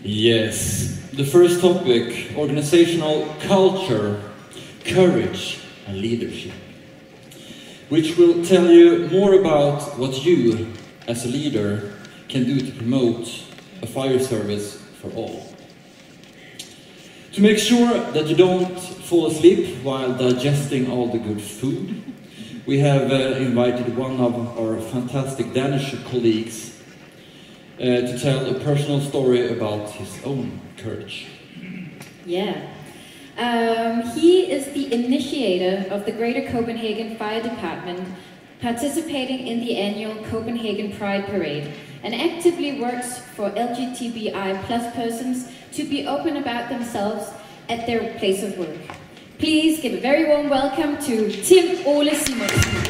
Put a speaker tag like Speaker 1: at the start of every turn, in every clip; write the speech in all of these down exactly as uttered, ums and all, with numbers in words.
Speaker 1: Yes, the first topic, organizational culture, courage and leadership, which will tell you more about what you, as a leader, can do to promote a fire service for all. To make sure that you don't fall asleep while digesting all the good food, we have uh, invited one of our fantastic Danish colleagues uh, to tell a personal story about his own courage.
Speaker 2: Yeah. Um, he is the initiator of the Greater Copenhagen Fire Department, participating in the annual Copenhagen Pride Parade, and actively works for L G B T I plus persons to be open about themselves at their place of work. Please give a very warm welcome to Tim Ole Simonsen.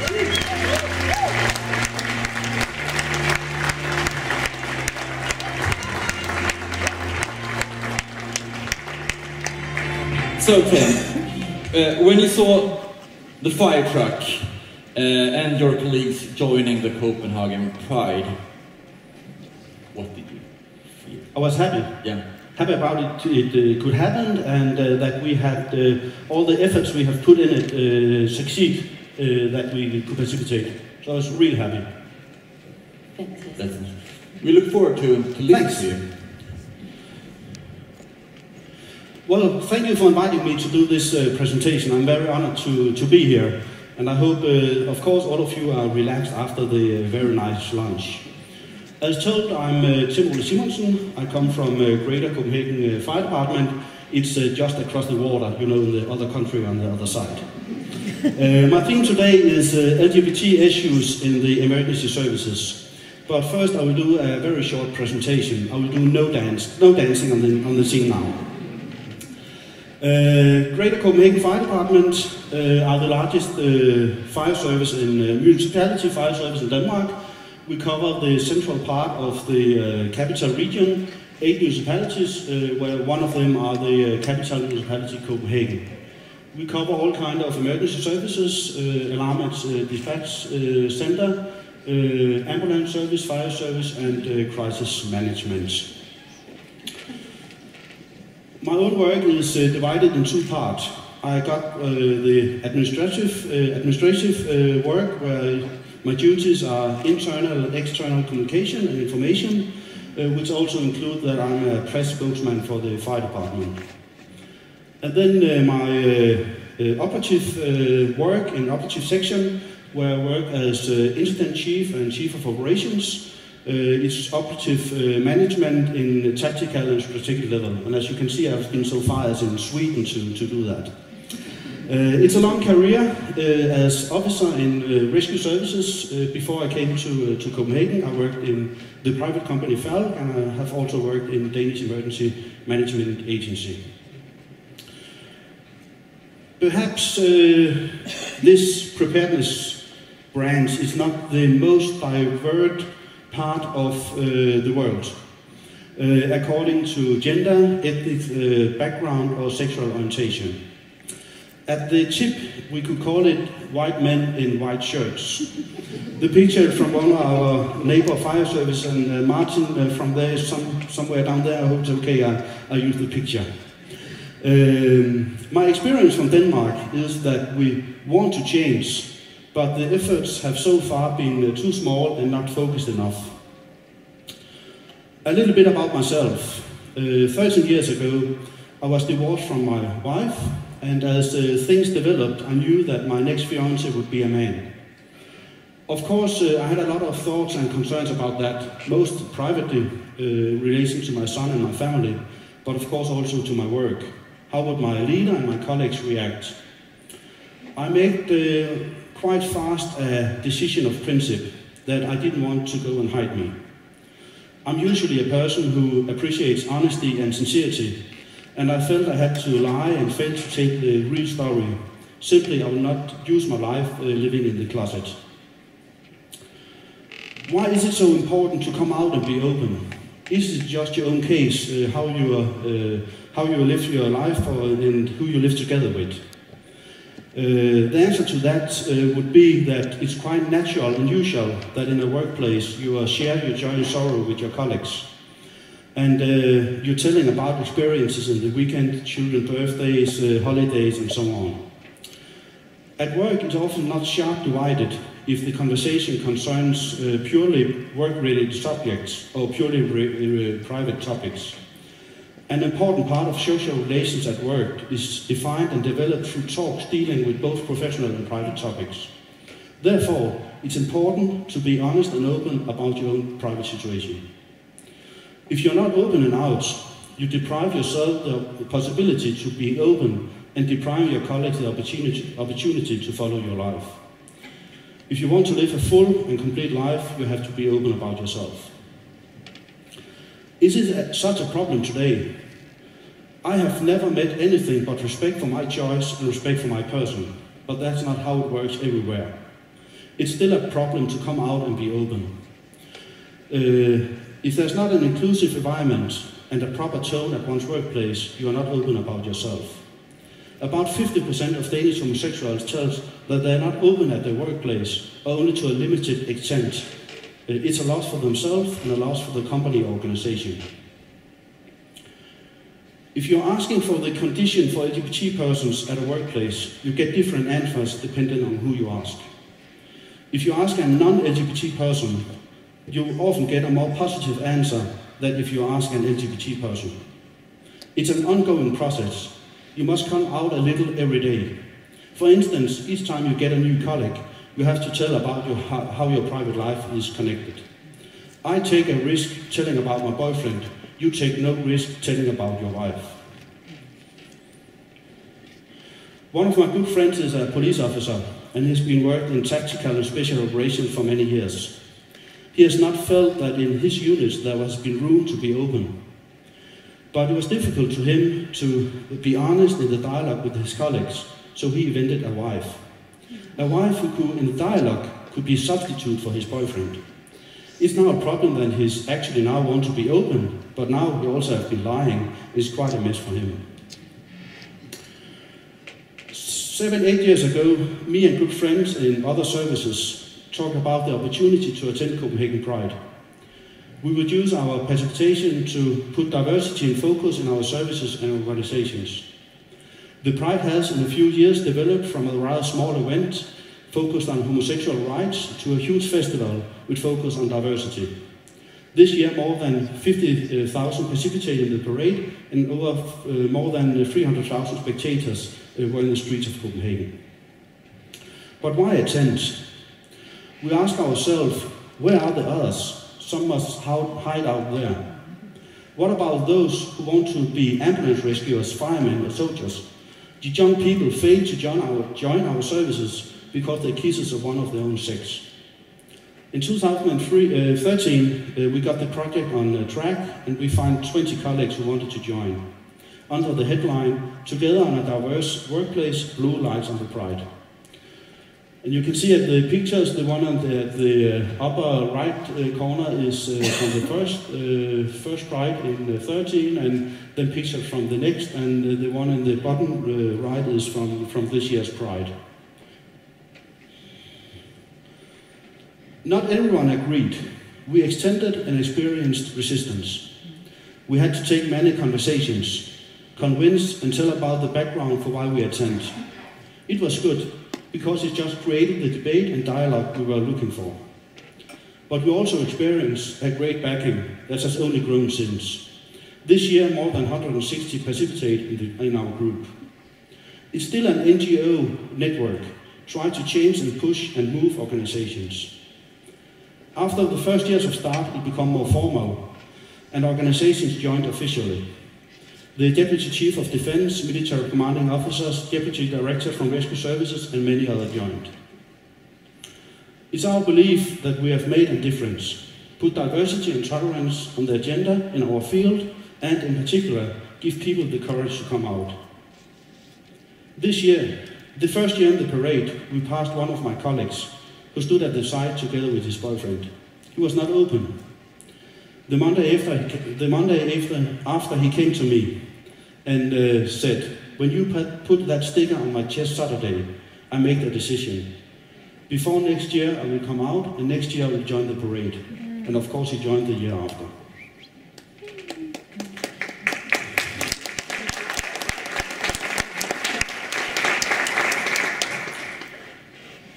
Speaker 1: So Tim, uh, when you saw the fire truck uh, and your colleagues joining the Copenhagen Pride, what did you feel?
Speaker 3: I was happy.
Speaker 1: Yeah.
Speaker 3: Happy about it, it uh, could happen, and uh, that we had uh, all the efforts we have put in it uh, succeed, uh, that we could participate. So I was really happy.
Speaker 2: Fantastic.
Speaker 1: We look forward to, to listening to you.
Speaker 3: Well, thank you for inviting me to do this uh, presentation. I'm very honored to, to be here, and I hope, uh, of course, all of you are relaxed after the uh, very nice lunch. As told, I'm uh, Tim Ole Simonsen. I come from uh, Greater Copenhagen uh, Fire Department. It's uh, just across the water, you know, in the other country on the other side. uh, my theme today is uh, L G B T issues in the emergency services. But first I will do a very short presentation. I will do no dance, no dancing on the, on the scene now. Uh, Greater Copenhagen Fire Department uh, are the largest uh, fire service in uh, municipality fire service in Denmark. We cover the central part of the uh, capital region, eight municipalities, uh, where one of them are the uh, capital municipality Copenhagen. We cover all kinds of emergency services, uh, alarm and uh, dispatch uh, center, uh, ambulance service, fire service and uh, crisis management. My own work is uh, divided in two parts. I got uh, the administrative, uh, administrative uh, work where my duties are internal and external communication and information, uh, which also include that I'm a press spokesman for the fire department. And then uh, my uh, uh, operative uh, work in operative section, where I work as uh, incident chief and chief of operations. Uh, it's operative uh, management in tactical and strategic level. And as you can see, I've been so far as in Sweden to, to do that. Uh, it's a long career uh, as officer in uh, rescue services. Uh, before I came to, uh, to Copenhagen, I worked in the private company Falck, and I have also worked in Danish Emergency Management Agency. Perhaps uh, this preparedness branch is not the most diverse part of uh, the world, uh, according to gender, ethnic uh, background or sexual orientation. At the tip, we could call it white men in white shirts. The picture from one of our neighbor fire service, and uh, Martin uh, from there is some, somewhere down there. I hope it's okay I, I use the picture. Um, my experience from Denmark is that we want to change, but the efforts have so far been uh, too small and not focused enough. A little bit about myself. Uh, thirteen years ago, I was divorced from my wife. And as uh, things developed, I knew that my next fiancé would be a man. Of course, uh, I had a lot of thoughts and concerns about that, most privately uh, relating to my son and my family, but of course also to my work. How would my leader and my colleagues react? I made uh, quite fast a decision of principle that I didn't want to go and hide me. I'm usually a person who appreciates honesty and sincerity. And I felt I had to lie and fail to take the real story. Simply, I will not use my life uh, living in the closet. Why is it so important to come out and be open? Is it just your own case, uh, how you uh, how you live your life or, and who you live together with? Uh, the answer to that uh, would be that it's quite natural and usual that in a workplace you uh, share your joy and sorrow with your colleagues. And uh, you're telling about experiences in the weekend, children's birthdays, uh, holidays, and so on. At work, it's often not sharp divided if the conversation concerns uh, purely work-related subjects or purely re uh, private topics. An important part of social relations at work is defined and developed through talks dealing with both professional and private topics. Therefore, it's important to be honest and open about your own private situation. If you're not open and out, you deprive yourself the possibility to be open and deprive your colleagues the opportunity, opportunity to follow your life. If you want to live a full and complete life, you have to be open about yourself. Is it such a problem today? I have never met anything but respect for my choice and respect for my person, but that's not how it works everywhere. It's still a problem to come out and be open. Uh, if there's not an inclusive environment and a proper tone at one's workplace, you are not open about yourself. About fifty percent of Danish homosexuals tell us that they're not open at their workplace, or only to a limited extent. It's a loss for themselves and a loss for the company organization. If you're asking for the condition for L G B T persons at a workplace, you get different answers depending on who you ask. If you ask a non-L G B T person, you often get a more positive answer than if you ask an L G B T person. It's an ongoing process. You must come out a little every day. For instance, each time you get a new colleague, you have to tell about your, how, how your private life is connected. I take a risk telling about my boyfriend. You take no risk telling about your wife. One of my good friends is a police officer and has been worked in tactical and special operations for many years. He has not felt that in his units there has been room to be open. But it was difficult to him to be honest in the dialogue with his colleagues, so he invented a wife. A wife who could, in the dialogue, could be a substitute for his boyfriend. It's now a problem that he's actually now want to be open, but now he also has been lying. It's quite a mess for him. Seven, eight years ago, me and good friends in other services talked about the opportunity to attend Copenhagen Pride. We would use our participation to put diversity in focus in our services and organizations. The Pride has in a few years developed from a rather small event focused on homosexual rights to a huge festival with focus on diversity. This year more than fifty thousand participated in the parade and over uh, more than three hundred thousand spectators uh, were in the streets of Copenhagen. But why attend? We ask ourselves, where are the others? Some must hide out there. What about those who want to be ambulance rescuers, firemen, or soldiers? The young people fail to join our, join our services because they're kisses of one of their own sex. In two thousand thirteen, uh, we got the project on uh, track and we found twenty colleagues who wanted to join. Under the headline, Together on a Diverse Workplace, Blue Lights on the Pride. And you can see at the pictures, the one on the, the uh, upper right uh, corner is uh, from the first, uh, first Pride in uh, thirteen, and then pictures from the next, and uh, the one in the bottom uh, right is from, from this year's Pride. Not everyone agreed. We extended and experienced resistance. We had to take many conversations, convince and tell about the background for why we attend. It was good, because it just created the debate and dialogue we were looking for. But we also experienced a great backing that has only grown since. This year, more than one hundred sixty participated in, the, in our group. It's still an N G O network, trying to change and push and move organizations. After the first years of start, it became more formal, and organizations joined officially. The Deputy Chief of Defense, military commanding officers, Deputy Director from Rescue Services, and many others joined. It's our belief that we have made a difference, put diversity and tolerance on the agenda in our field, and in particular, give people the courage to come out. This year, the first year in the parade, we passed one of my colleagues, who stood at the side together with his boyfriend. He was not open. The Monday after, the Monday after, after he came to me and uh, said, when you put that sticker on my chest Saturday, I make the decision. Before next year, I will come out, and next year I will join the parade. And of course, he joined the year after.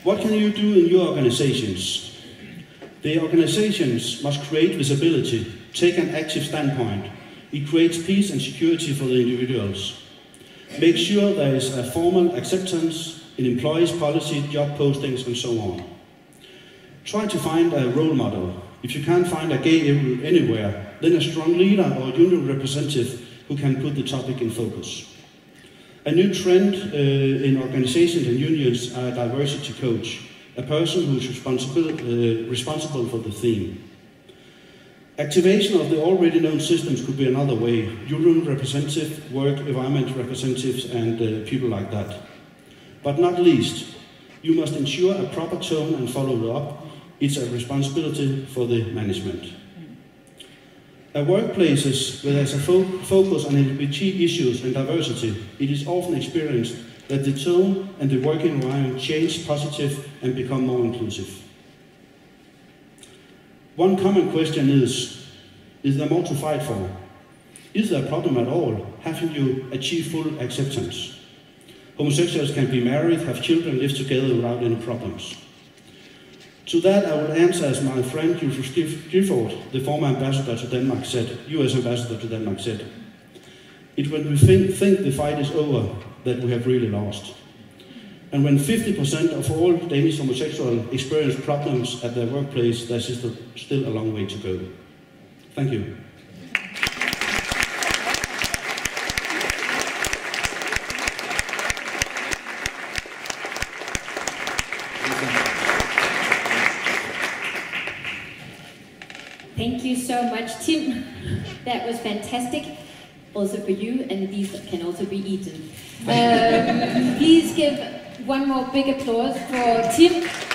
Speaker 3: What can you do in your organizations? The organizations must create visibility, take an active standpoint. It creates peace and security for the individuals. Make sure there is a formal acceptance in employees' policy, job postings, and so on. Try to find a role model. If you can't find a gay anywhere, then a strong leader or union representative who can put the topic in focus. A new trend uh, in organizations and unions are a diversity coach, a person who is responsible, uh, responsible for the theme. Activation of the already known systems could be another way. Union representative, work environment representatives, and uh, people like that. But not least, you must ensure a proper tone and follow up. It's a responsibility for the management. At workplaces where there's a fo focus on L G B T issues and diversity, it is often experienced that the tone and the working environment change positive and become more inclusive. One common question is, is there more to fight for? Is there a problem at all? Haven't you achieved full acceptance? Homosexuals can be married, have children, live together without any problems. To that I will answer as my friend Justus Gifford, the former ambassador to Denmark, said, U S ambassador to Denmark, said, it's when we think, think the fight is over that we have really lost. And when fifty percent of all Danish homosexuals experience problems at their workplace, there's still a long way to go. Thank you.
Speaker 2: Thank you so much, Tim. That was fantastic. Also for you, and these can also be eaten. Um, please give one more big applause for Tim.